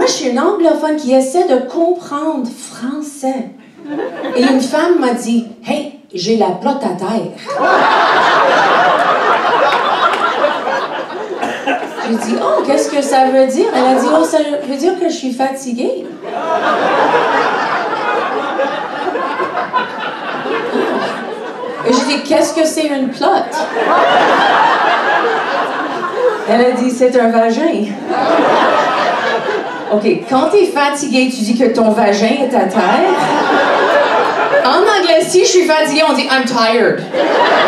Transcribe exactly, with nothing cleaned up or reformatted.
je suis une anglophone qui essaie de comprendre français. Et une femme m'a dit, « Hey, j'ai la plotte à terre. » J'ai dit, « Oh, qu'est-ce que ça veut dire? » Elle a dit, « Oh, ça veut dire que je suis fatiguée. » Et j'ai dit, « Qu'est-ce que c'est une plotte? » Elle a dit, « C'est un vagin. » OK, quand t'es fatigué, tu dis que ton vagin est à terre. En anglais, si je suis fatiguée, on dit « I'm tired ».